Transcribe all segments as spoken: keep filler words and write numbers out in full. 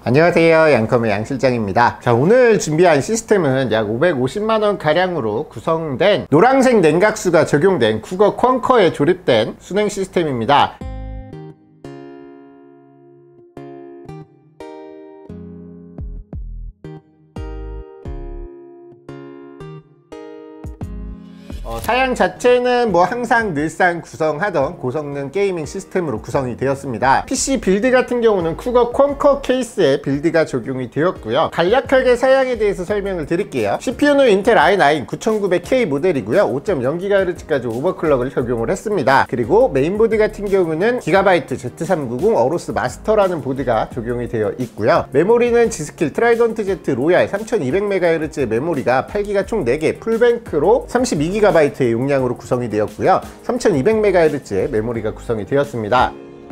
안녕하세요, 양컴의 양실장입니다. 자, 오늘 준비한 시스템은 약 오백오십만 원 가량으로 구성된 노란색 냉각수가 적용된 쿠거 퀀커에 조립된 순행 시스템입니다. 어, 사양 자체는 뭐 항상 늘상 구성하던 고성능 게이밍 시스템으로 구성이 되었습니다. 피씨 빌드 같은 경우는 쿠거 퀀커 케이스에 빌드가 적용이 되었고요. 간략하게 사양에 대해서 설명을 드릴게요. 씨피유는 인텔 아이 나인 구천구백 케이 모델이고요. 오 점 영 기가헤르츠까지 오버클럭을 적용을 했습니다. 그리고 메인보드 같은 경우는 기가바이트 제트 삼백구십 어로스 마스터라는 보드가 적용이 되어 있고요. 메모리는 지스킬 트라이던트 Z 로얄 삼천이백 메가헤르츠의 메모리가 팔 기가 총 네 개 풀뱅크로 삼십이 기가바이트의 용량으로 구성이 되었고요. 삼천이백 메가헤르츠의 메모리가 구성이 되었습니다.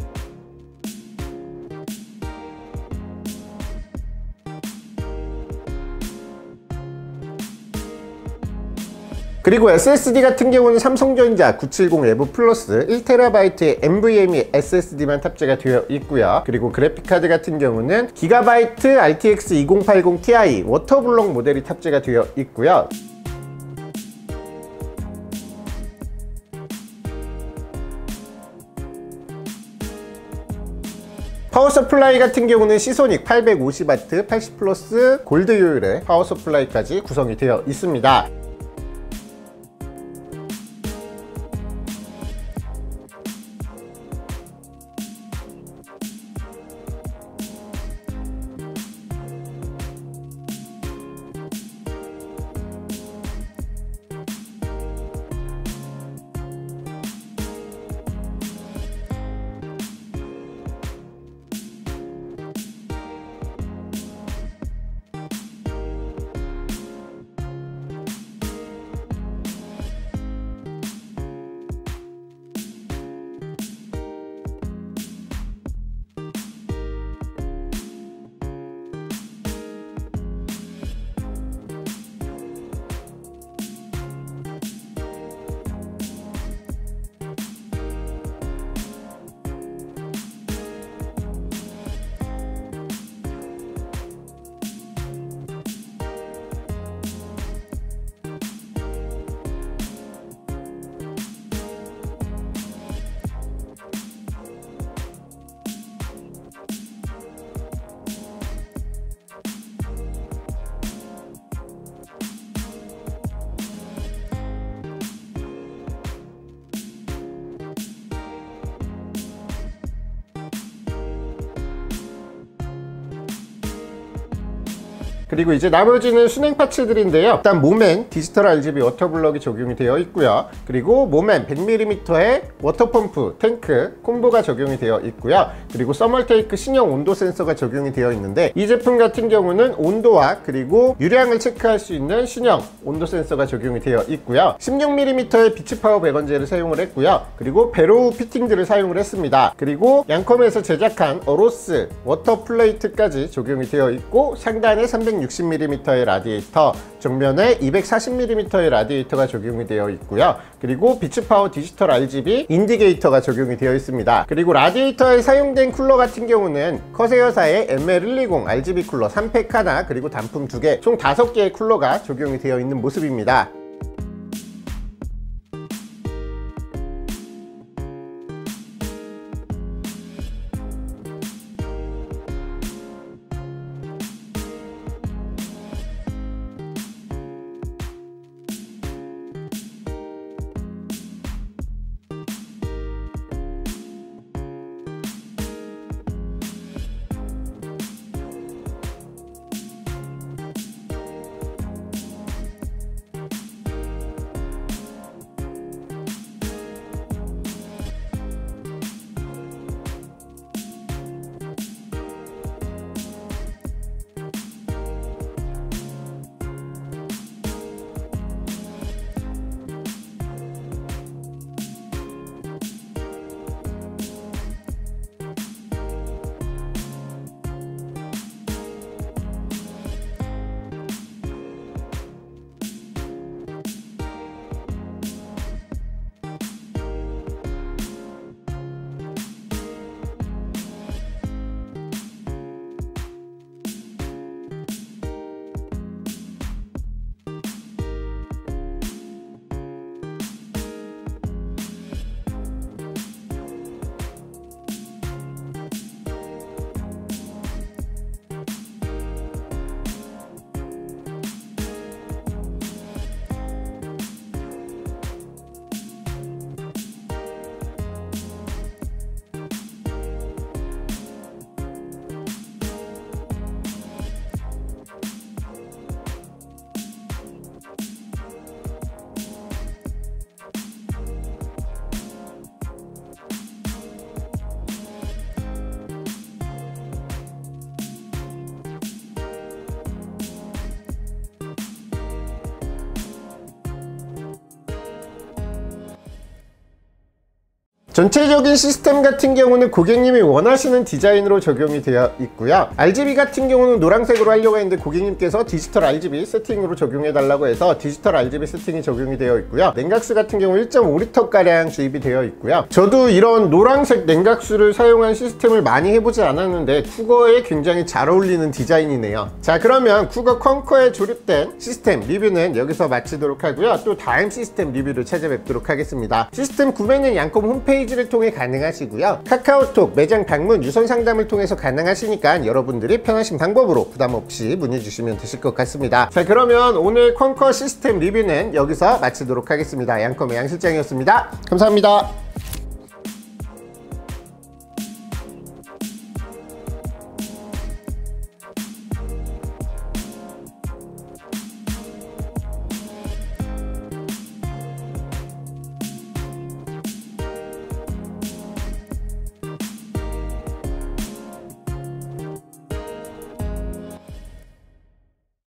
그리고 에스에스디 같은 경우는 삼성전자 구백칠십 에브 플러스 일 테라바이트의 엔브이엠이 에스에스디만 탑재가 되어 있고요. 그리고 그래픽카드 같은 경우는 기가바이트 알티엑스 이공팔공 티아이 워터블럭 모델이 탑재가 되어 있고요. 파워 서플라이 같은 경우는 시소닉 팔백오십 와트 팔십 플러스 골드 요율의 파워 서플라이까지 구성이 되어 있습니다. 그리고 이제 나머지는 순행 파츠들인데요. 일단 모멘 디지털 알지비 워터블럭이 적용이 되어 있고요. 그리고 모멘 백 밀리미터의 워터펌프 탱크 콤보가 적용이 되어 있고요. 그리고 서멀테이크 신형 온도 센서가 적용이 되어 있는데 이 제품 같은 경우는 온도와 그리고 유량을 체크할 수 있는 신형 온도 센서가 적용이 되어 있고요. 십육 밀리미터의 비치파워 배건제를 사용을 했고요. 그리고 베로우 피팅들을 사용을 했습니다. 그리고 양컴에서 제작한 어로스 워터 플레이트까지 적용이 되어 있고 상단에 삼백육십 밀리미터의 라디에이터, 정면에 이백사십 밀리미터의 라디에이터가 적용이 되어 있고요. 그리고 비츠파워 디지털 알지비 인디게이터가 적용이 되어 있습니다. 그리고 라디에이터에 사용된 쿨러 같은 경우는 커세어사의 엠엘 백이십 알지비 쿨러 삼 팩 하나 그리고 단품 두 개 총 다섯 개의 쿨러가 적용이 되어 있는 모습입니다. 전체적인 시스템 같은 경우는 고객님이 원하시는 디자인으로 적용이 되어 있고요. 알지비 같은 경우는 노란색으로 하려고 했는데 고객님께서 디지털 알지비 세팅으로 적용해 달라고 해서 디지털 알지비 세팅이 적용이 되어 있고요. 냉각수 같은 경우 일 점 오 리터 가량 주입이 되어 있고요. 저도 이런 노란색 냉각수를 사용한 시스템을 많이 해보지 않았는데 쿠거에 굉장히 잘 어울리는 디자인이네요. 자, 그러면 쿠거 컨커에 조립된 시스템 리뷰는 여기서 마치도록 하고요. 또 다음 시스템 리뷰를 찾아뵙도록 하겠습니다. 시스템 구매는 양컴 홈페이지를 통해 가능하시고요. 카카오톡, 매장 방문, 유선 상담을 통해서 가능하시니까 여러분들이 편하신 방법으로 부담 없이 문의 주시면 되실 것 같습니다. 자, 그러면 오늘 컨커 시스템 리뷰는 여기서 마치도록 하겠습니다. 양컴의 양 실장이었습니다. 감사합니다.